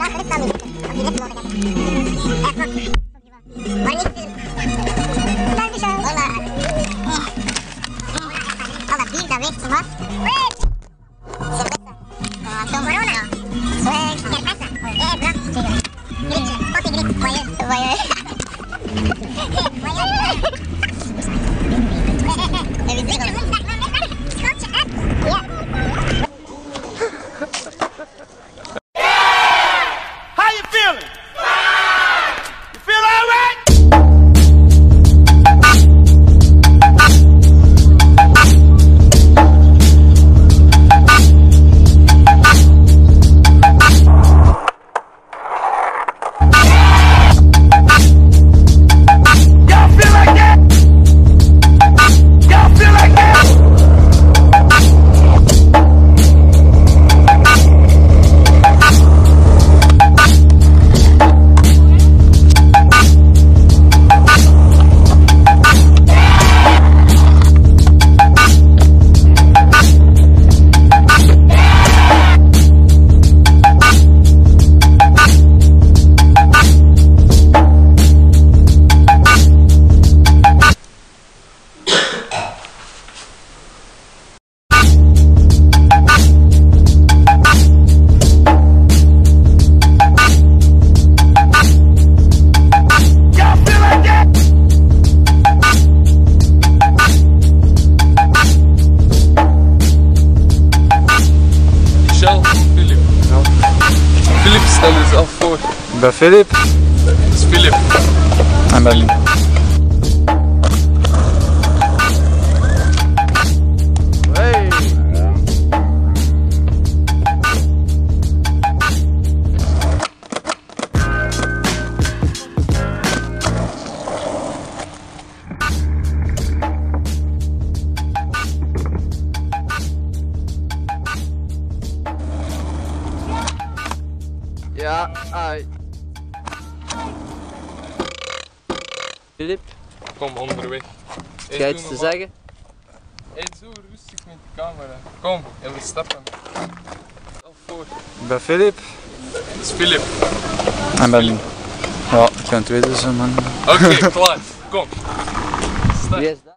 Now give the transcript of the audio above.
Stel jezelf voor. Ik ben Filip. Dat is Filip. En Berlin. Hey. Ja, ai. Filip, Kom onderweg. ga je iets te zeggen? Hey, zo rustig met de camera. Kom, en we stappen. Voor. Ik ben Filip. Dat is Filip. En Berlin. Ja, ik ga het weten, man. Oké, klaar. Kom. Start. Wie is dat?